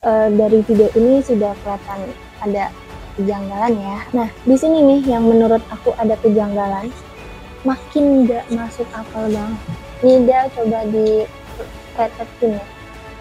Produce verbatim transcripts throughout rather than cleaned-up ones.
uh, dari video ini sudah kelihatan ada kejanggalan ya. Nah, di sini nih yang menurut aku ada kejanggalan, makin nggak masuk akal banget. Nih dia coba di praktekin ya.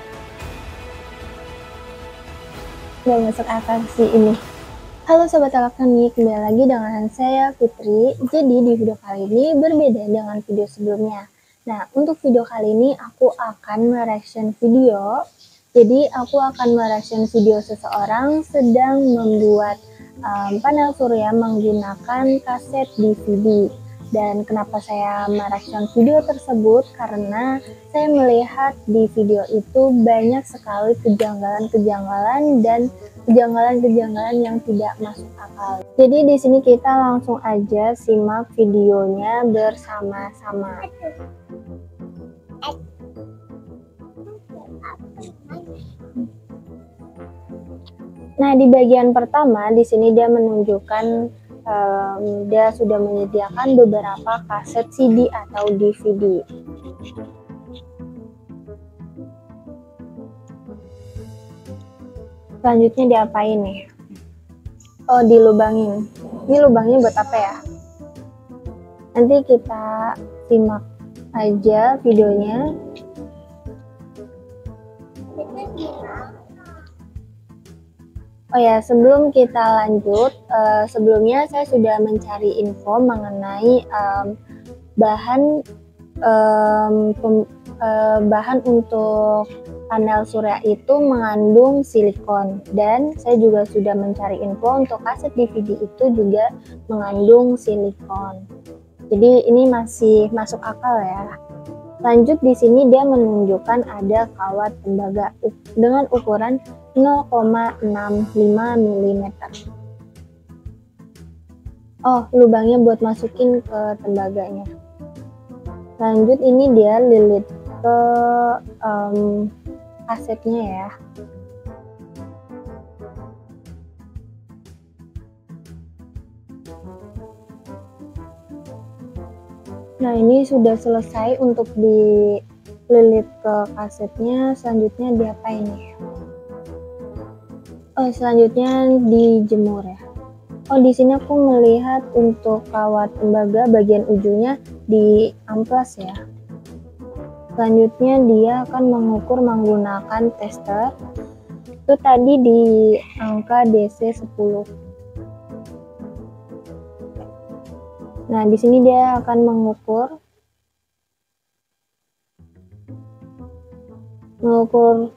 Nggak masuk akal sih ini. Halo Sobat Elektronik, kembali lagi dengan saya Fitri. Jadi di video kali ini berbeda dengan video sebelumnya. Nah, untuk video kali ini aku akan mereaction video. Jadi aku akan mereaction video seseorang sedang membuat um, panel surya menggunakan kaset D V D. Dan kenapa saya mereaction video tersebut? Karena saya melihat di video itu banyak sekali kejanggalan-kejanggalan dan kejanggalan-kejanggalan yang tidak masuk akal. Jadi di sini kita langsung aja simak videonya bersama-sama. Nah, di bagian pertama di sini dia menunjukkan um, dia sudah menyediakan beberapa kaset C D atau D V D. Selanjutnya diapain nih? Oh, dilubangin. Ini lubangnya buat apa ya? Nanti kita simak aja videonya. Oh ya, sebelum kita lanjut, uh, sebelumnya saya sudah mencari info mengenai um, bahan um, pem, uh, bahan untuk panel surya itu mengandung silikon, dan saya juga sudah mencari info untuk kaset D V D itu juga mengandung silikon. Jadi ini masih masuk akal ya. Lanjut di sini dia menunjukkan ada kawat tembaga dengan ukuran nol koma enam lima milimeter. Oh, lubangnya buat masukin ke tembaganya. Lanjut ini dia lilit ke um, kasetnya ya. Nah, ini sudah selesai untuk dililit ke kasetnya. Selanjutnya diapain nih? Oh, selanjutnya dijemur ya. Oh, di sini aku melihat untuk kawat tembaga bagian ujungnya di amplas ya. Selanjutnya dia akan mengukur menggunakan tester. Itu tadi di angka D C sepuluh. Nah, di sini dia akan mengukur mengukur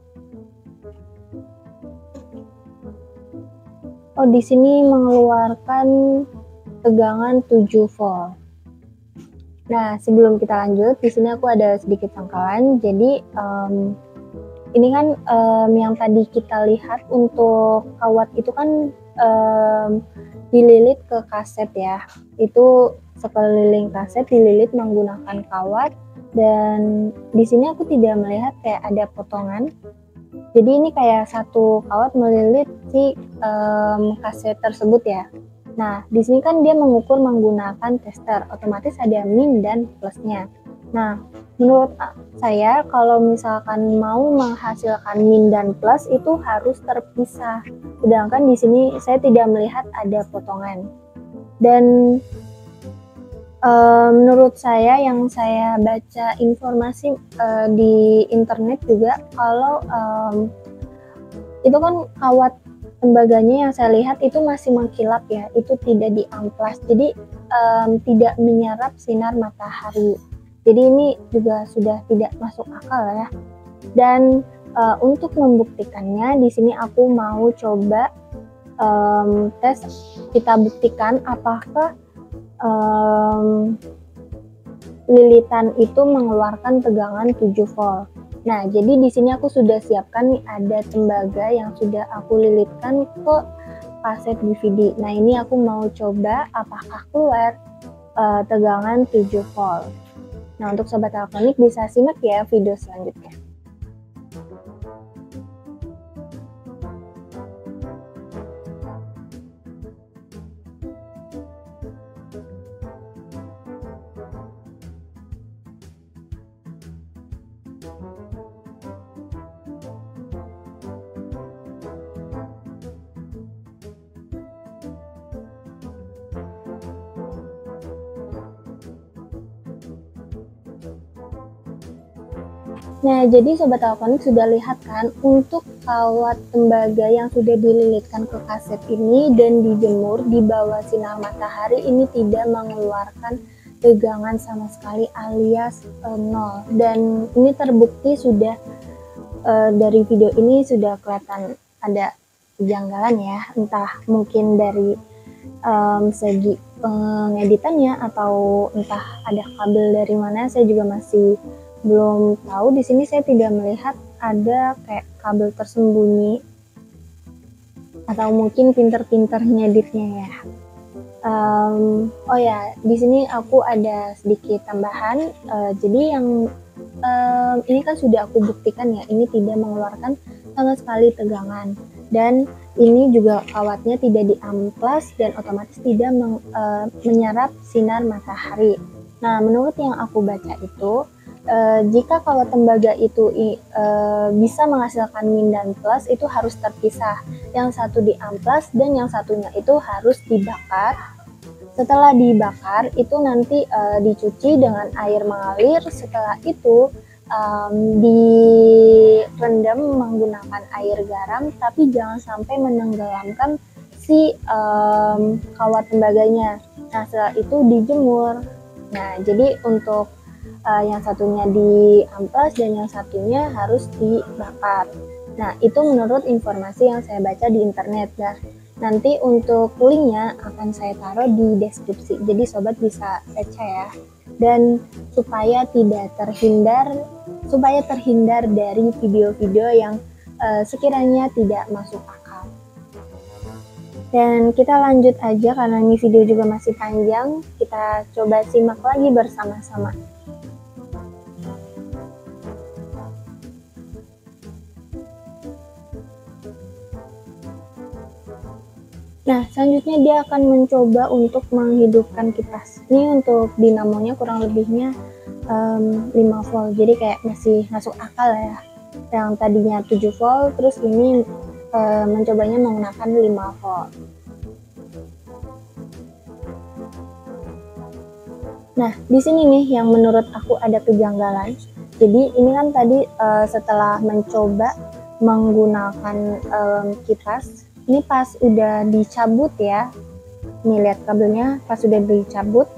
Oh, di sini mengeluarkan tegangan tujuh volt. Nah, sebelum kita lanjut, di sini aku ada sedikit pangkalan. Jadi, um, ini kan um, yang tadi kita lihat untuk kawat itu kan um, dililit ke kaset ya. Itu sekeliling kaset dililit menggunakan kawat, dan di sini aku tidak melihat kayak ada potongan. Jadi ini kayak satu kawat melilit si um, kaset tersebut ya. Nah, di sini kan dia mengukur menggunakan tester, otomatis ada min dan plusnya. Nah, menurut saya kalau misalkan mau menghasilkan min dan plus itu harus terpisah. Sedangkan di sini saya tidak melihat ada potongan. Dan uh, menurut saya yang saya baca informasi uh, di internet juga, kalau um, itu kan kawat tembaganya yang saya lihat itu masih mengkilap ya, itu tidak diamplas, jadi um, tidak menyerap sinar matahari. Jadi ini juga sudah tidak masuk akal ya. Dan uh, untuk membuktikannya di sini aku mau coba um, tes, kita buktikan apakah um, lilitan itu mengeluarkan tegangan tujuh volt. Nah, jadi di sini aku sudah siapkan nih, ada tembaga yang sudah aku lilitkan ke kaset D V D. Nah, ini aku mau coba apakah keluar uh, tegangan tujuh volt. Nah, untuk Sobat Elektronik bisa simak ya video selanjutnya. Nah, jadi Sobat Teleponik sudah lihat kan, untuk kawat tembaga yang sudah dililitkan ke kaset ini dan dijemur di bawah sinar matahari ini tidak mengeluarkan tegangan sama sekali alias e, nol. Dan ini terbukti sudah e, dari video ini sudah kelihatan ada kejanggalan ya, entah mungkin dari um, segi pengeditannya atau entah ada kabel dari mana, saya juga masih belum tahu. Di sini saya tidak melihat ada kayak kabel tersembunyi atau mungkin pinter-pinter ngeditnya ya. Um, oh ya, di sini aku ada sedikit tambahan. Uh, jadi yang um, ini kan sudah aku buktikan ya, ini tidak mengeluarkan sama sekali tegangan, dan ini juga kawatnya tidak diamplas dan otomatis tidak meng, uh, menyerap sinar matahari. Nah, menurut yang aku baca itu, uh, jika kawat tembaga itu uh, bisa menghasilkan min dan plus, itu harus terpisah. Yang satu diamplas dan yang satunya itu harus dibakar. Setelah dibakar, itu nanti uh, dicuci dengan air mengalir. Setelah itu um, direndam menggunakan air garam, tapi jangan sampai menenggelamkan si um, kawat tembaganya. Nah, setelah itu dijemur. Nah, jadi untuk uh, yang satunya diamplas dan yang satunya harus dibakar. Nah, itu menurut informasi yang saya baca di internet. Nah, nanti untuk linknya akan saya taruh di deskripsi, jadi sobat bisa baca ya. Dan supaya tidak terhindar, supaya terhindar dari video-video yang uh, sekiranya tidak masuk akal. Dan kita lanjut aja karena ini video juga masih panjang, kita coba simak lagi bersama-sama. Nah, selanjutnya dia akan mencoba untuk menghidupkan kipas. Ini untuk dinamonya kurang lebihnya um, lima volt, jadi kayak masih masuk akal ya. Yang tadinya tujuh volt, terus ini um, mencobanya menggunakan lima volt. Nah, di sini nih yang menurut aku ada kejanggalan. Jadi ini kan tadi uh, setelah mencoba menggunakan um, kipas, ini pas udah dicabut ya, nih lihat kabelnya pas udah dicabut,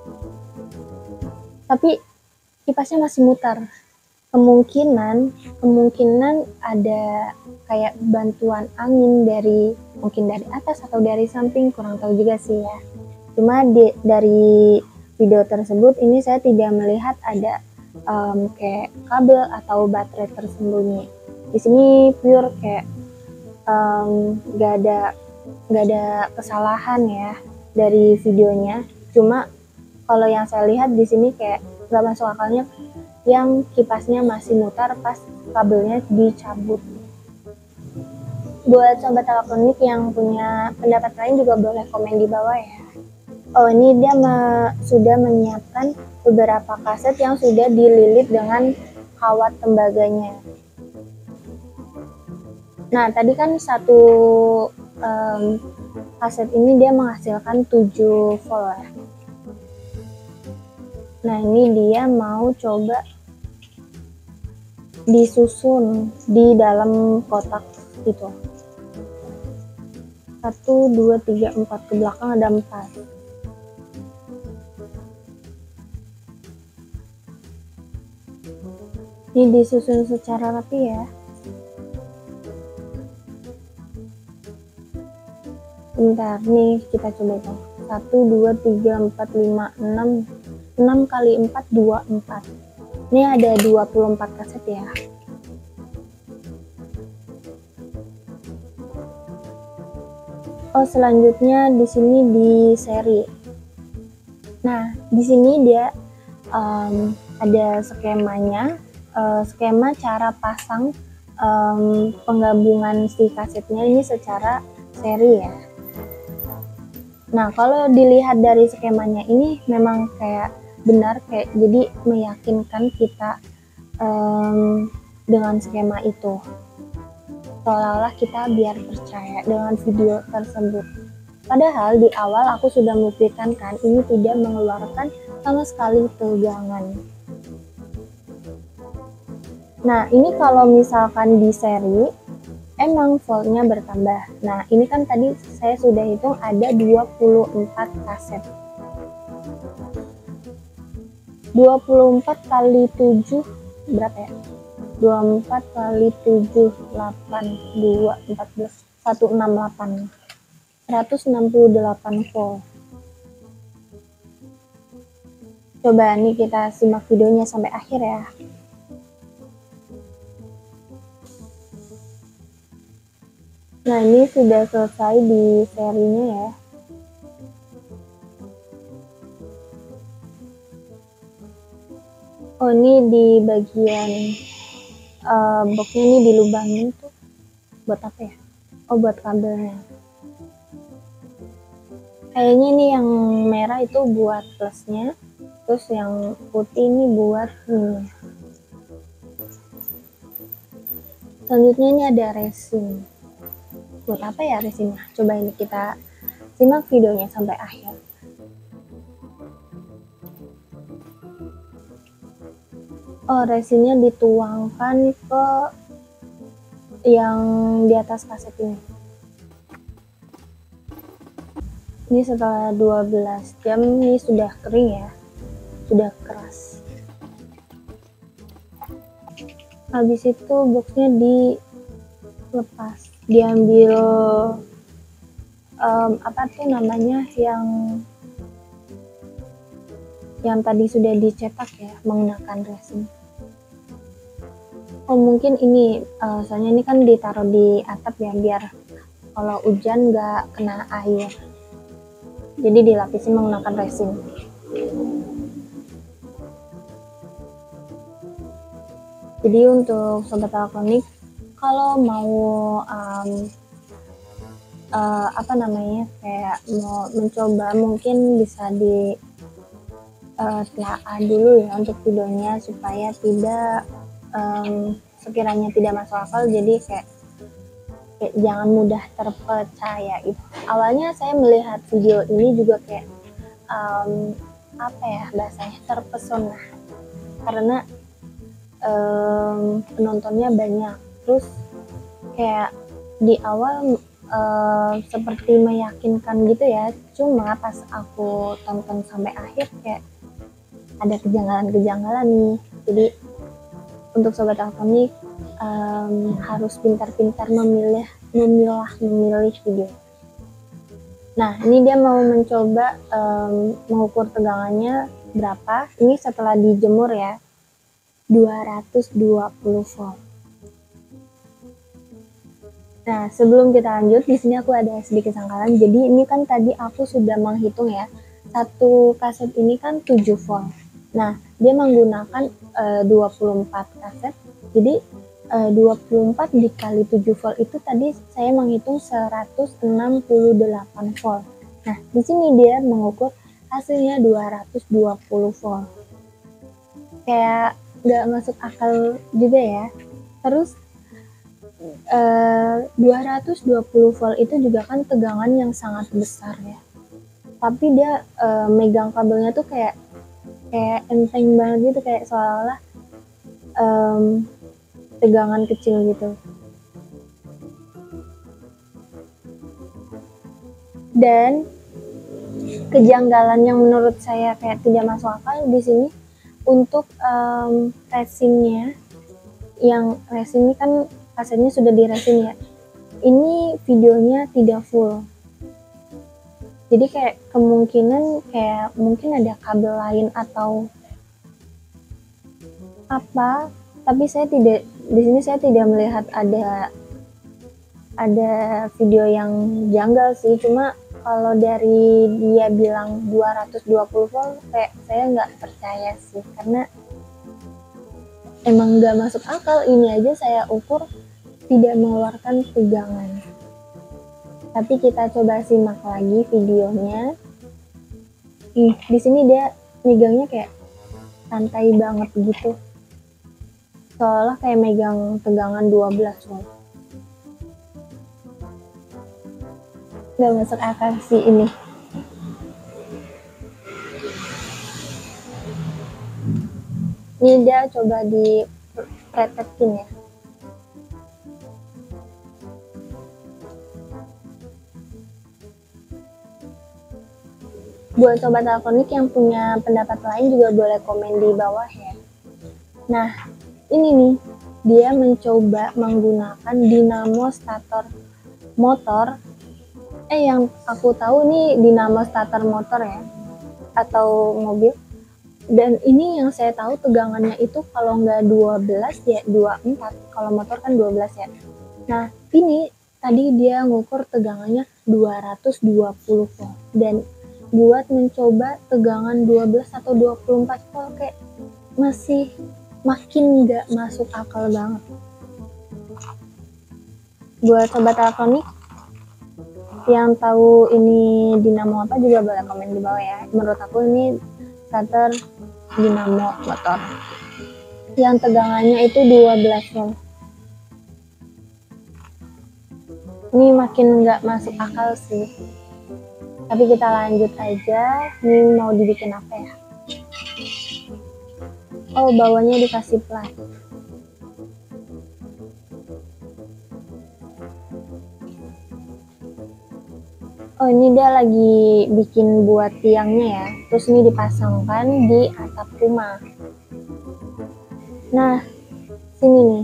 tapi kipasnya masih mutar. Kemungkinan kemungkinan ada kayak bantuan angin dari mungkin dari atas atau dari samping, kurang tahu juga sih ya. Cuma di, dari video tersebut ini saya tidak melihat ada um, kayak kabel atau baterai tersembunyi. Di sini pure kayak Um, gak ada gak ada kesalahan ya dari videonya. Cuma kalau yang saya lihat di sini kayak gak masuk akalnya yang kipasnya masih mutar pas kabelnya dicabut. Buat sobat teleponik yang punya pendapat lain juga boleh komen di bawah ya. Oh, ini dia me sudah menyiapkan beberapa kaset yang sudah dililit dengan kawat tembaganya. Nah, tadi kan satu um, kaset ini dia menghasilkan tujuh volt ya. Nah, ini dia mau coba disusun di dalam kotak itu. satu, dua, tiga, empat, ke belakang ada empat. Ini disusun secara rapi ya. Bentar, nih kita coba itu. satu, dua, tiga, empat, lima, enam. enam kali empat, dua puluh empat. Ini ada dua puluh empat kaset ya. Oh, selanjutnya di sini di seri. Nah, di sini dia um, ada skemanya, uh, skema cara pasang um, penggabungan si kasetnya ini secara seri ya. Nah, kalau dilihat dari skemanya ini memang kayak benar, kayak jadi meyakinkan kita um, dengan skema itu. Seolah-olah kita biar percaya dengan video tersebut. Padahal di awal aku sudah membuktikan kan ini tidak mengeluarkan sama sekali tegangan. Nah, ini kalau misalkan di seri, emang voltnya bertambah. Nah, ini kan tadi saya sudah hitung ada dua puluh empat kaset. dua puluh empat kali tujuh berapa ya? dua puluh empat kali tujuh, delapan, dua, empat belas, seratus enam puluh delapan. seratus enam puluh delapan volt. Coba nih kita simak videonya sampai akhir ya. Nah, ini sudah selesai di serinya ya. Oh, ini di bagian uh, boxnya ini dilubangin tuh buat apa ya? Oh, buat kabelnya. Kayaknya ini yang merah itu buat plusnya, terus yang putih ini buat ini. Selanjutnya ini ada resin. Buat apa ya resinnya? Coba ini kita simak videonya sampai akhir. Oh, resinnya dituangkan ke yang di atas kaset ini. Ini setelah dua belas jam ini sudah kering ya, sudah keras. Habis itu boxnya dilepas, diambil um, apa tuh namanya yang yang tadi sudah dicetak ya menggunakan resin. Oh, mungkin ini uh, soalnya ini kan ditaruh di atap ya biar kalau hujan nggak kena air, jadi dilapisi menggunakan resin. Jadi untuk sobat elektronik kalau mau um, uh, apa namanya kayak mau mencoba mungkin bisa di uh, telaah dulu ya untuk videonya supaya tidak um, sekiranya tidak masuk akal, jadi kayak, kayak jangan mudah terpercaya itu. Awalnya saya melihat video ini juga kayak um, apa ya bahasanya terpesona karena um, penontonnya banyak, terus kayak di awal uh, seperti meyakinkan gitu ya, cuma pas aku tonton sampai akhir kayak ada kejanggalan-kejanggalan nih. Jadi untuk sobat elektronik um, harus pintar-pintar memilih memilah memilih video. Nah, ini dia mau mencoba um, mengukur tegangannya berapa. Ini setelah dijemur ya, dua ratus dua puluh volt. Nah, sebelum kita lanjut, di sini aku ada sedikit sangkalan. Jadi ini kan tadi aku sudah menghitung ya, satu kaset ini kan tujuh volt. Nah, dia menggunakan uh, dua puluh empat kaset. Jadi uh, dua puluh empat dikali tujuh volt itu tadi saya menghitung seratus enam puluh delapan volt. Nah, di sini dia mengukur hasilnya dua ratus dua puluh volt. Kayak nggak masuk akal juga ya. Terus Uh, dua ratus dua puluh volt itu juga kan tegangan yang sangat besar ya, tapi dia uh, megang kabelnya tuh kayak kayak enteng banget gitu, kayak seolah-olah um, tegangan kecil gitu. Dan kejanggalan yang menurut saya kayak tidak masuk akal di sini untuk um, resinnya, yang resin ini kan kasetnya sudah diresin ya, ini videonya tidak full, jadi kayak kemungkinan kayak mungkin ada kabel lain atau apa, tapi saya tidak di sini saya tidak melihat ada ada video yang janggal sih. Cuma kalau dari dia bilang dua ratus dua puluh volt kayak saya nggak percaya sih, karena emang nggak masuk akal. Ini aja saya ukur tidak mengeluarkan tegangan. Tapi kita coba simak lagi videonya. Ih, di sini dia megangnya kayak santai banget gitu, seolah kayak megang tegangan dua belas volt. Nggak masuk akal sih ini. Ini dia coba di praktekin ya. Buat sobat elektronik yang punya pendapat lain juga boleh komen di bawah ya. Nah, ini nih, dia mencoba menggunakan dinamo stator motor. Eh, yang aku tahu nih dinamo stator motor ya, atau mobil. Dan ini yang saya tahu tegangannya itu kalau nggak dua belas ya dua puluh empat, kalau motor kan dua belas ya. Nah, ini tadi dia ngukur tegangannya dua ratus dua puluh volt, dan buat mencoba tegangan dua belas atau dua puluh empat volt kayak masih makin nggak masuk akal banget. Buat sobat elektronik yang tahu ini dinamo apa juga boleh komen di bawah ya. Menurut aku ini starter dinamo motor yang tegangannya itu dua belas volt. Ini makin nggak masuk akal sih, tapi kita lanjut aja. Ini mau dibikin apa ya? Oh, bawahnya dikasih plat. Oh, ini dia lagi bikin buat tiangnya ya, terus ini dipasangkan di atap rumah. Nah, sini nih.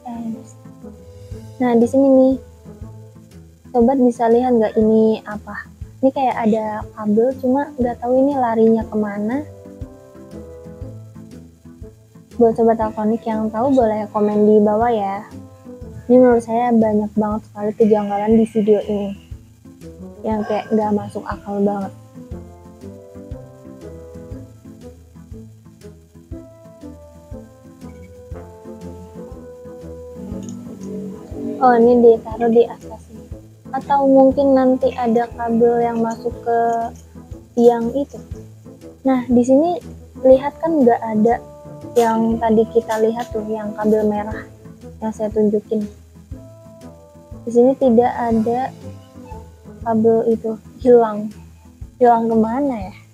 Nah, di sini nih, sobat bisa lihat nggak ini apa? Ini kayak ada kabel, cuma nggak tahu ini larinya kemana. Buat sobat elektronik yang tahu boleh komen di bawah ya. Ini menurut saya banyak banget sekali kejanggalan di video ini, yang kayak nggak masuk akal banget. Oh, ini ditaruh di atas ini. Atau mungkin nanti ada kabel yang masuk ke tiang itu. Nah, di sini lihat kan nggak ada yang tadi kita lihat tuh, yang kabel merah yang saya tunjukin. Di sini tidak ada kabel itu, hilang. Hilang kemana ya?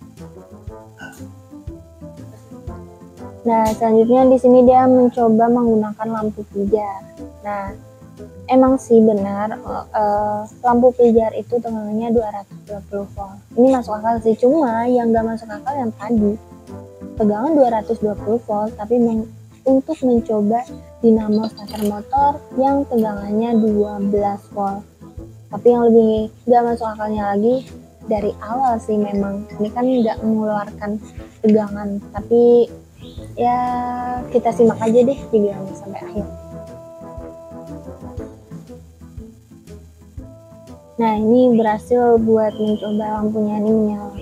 Nah, selanjutnya di sini dia mencoba menggunakan lampu pijar. Nah, emang sih benar, uh, lampu pijar itu tegangannya dua ratus dua puluh volt. Ini masuk akal sih, cuma yang nggak masuk akal yang tadi. Tegangan dua ratus dua puluh volt, tapi men untuk mencoba dinamo starter motor yang tegangannya dua belas volt. Tapi yang lebih nggak masuk akalnya lagi, dari awal sih memang ini kan nggak mengeluarkan tegangan, tapi ya kita simak aja deh videonya sampai akhir. Nah, ini berhasil buat mencoba lampunya ini menyala.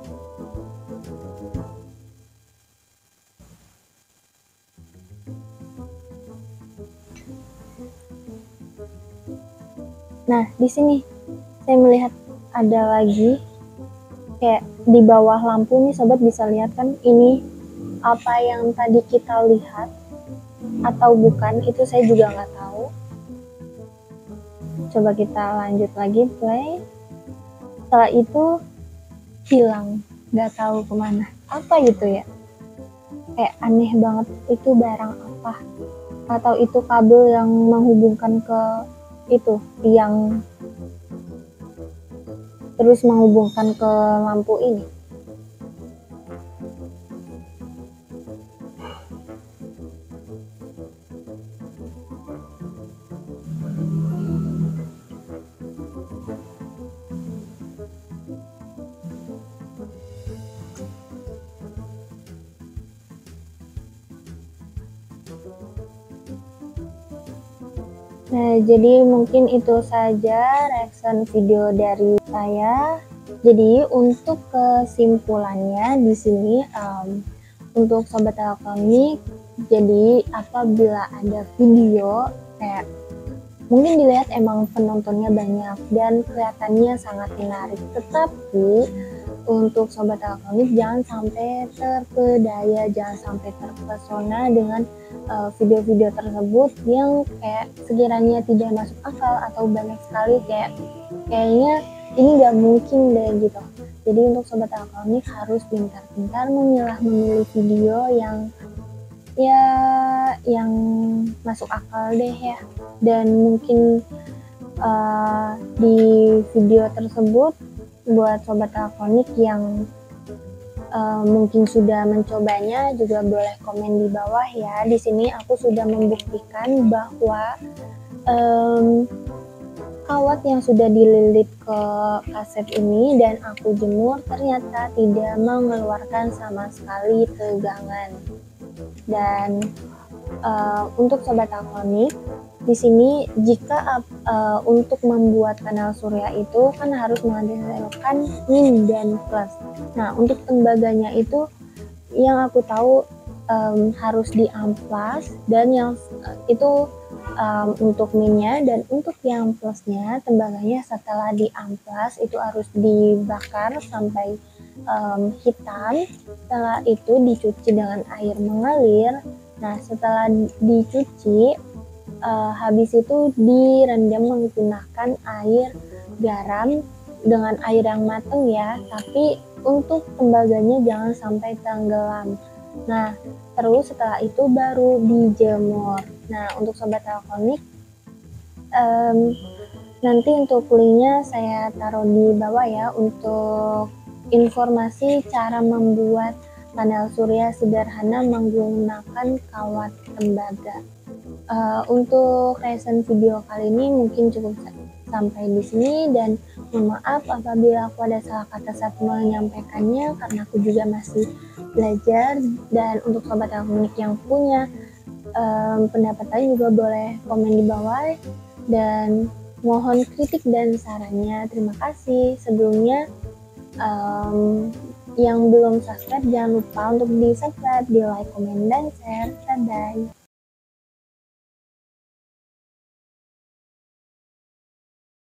Nah, di sini saya melihat ada lagi kayak di bawah lampu nih, sobat bisa lihat kan ini apa yang tadi kita lihat atau bukan, itu saya juga nggak tahu. Coba kita lanjut lagi, play. Setelah itu hilang, nggak tahu kemana. Apa gitu ya? Kayak aneh banget, itu barang apa? Atau itu kabel yang menghubungkan ke itu tiang, terus menghubungkan ke lampu ini. Nah, jadi mungkin itu saja reaction video dari saya. Jadi untuk kesimpulannya di sini, um, untuk sobat elektronik, jadi apabila ada video kayak mungkin dilihat emang penontonnya banyak dan kelihatannya sangat menarik, tetapi untuk sobat elektronik jangan sampai terpedaya, jangan sampai terpesona dengan video-video uh, tersebut yang kayak sekiranya tidak masuk akal atau banyak sekali kayak kayaknya ini nggak mungkin deh gitu. Jadi untuk sobat elektronik harus pintar-pintar memilah memilih video yang ya yang masuk akal deh ya. Dan mungkin uh, di video tersebut buat sobat elektronik yang uh, mungkin sudah mencobanya juga boleh komen di bawah ya. Di sini aku sudah membuktikan bahwa um, kawat yang sudah dililit ke kaset ini dan aku jemur ternyata tidak mengeluarkan sama sekali tegangan. Dan uh, untuk sobat elektronik, di sini jika uh, untuk membuat panel surya itu kan harus menghasilkan min dan plus. Nah, untuk tembaganya itu yang aku tahu um, harus di amplas, dan yang uh, itu Um, untuk minnya, dan untuk yang plusnya tembaganya setelah di amplas itu harus dibakar sampai um, hitam. Setelah itu dicuci dengan air mengalir. Nah, setelah dicuci uh, habis itu direndam menggunakan air garam dengan air yang matang ya, tapi untuk tembaganya jangan sampai tenggelam. Nah, terus setelah itu baru dijemur. Nah, untuk sobat elektronik, um, nanti untuk linknya saya taruh di bawah ya untuk informasi cara membuat panel surya sederhana menggunakan kawat tembaga. Uh, untuk reaction video kali ini mungkin cukup sampai di sini, dan mohon maaf apabila aku ada salah kata saat menyampaikannya karena aku juga masih belajar. Dan untuk sobat elektronik yang punya um, pendapat lain juga boleh komen di bawah, dan mohon kritik dan sarannya. Terima kasih sebelumnya. Um, yang belum subscribe jangan lupa untuk di subscribe, di like, komen, dan share. Bye bye.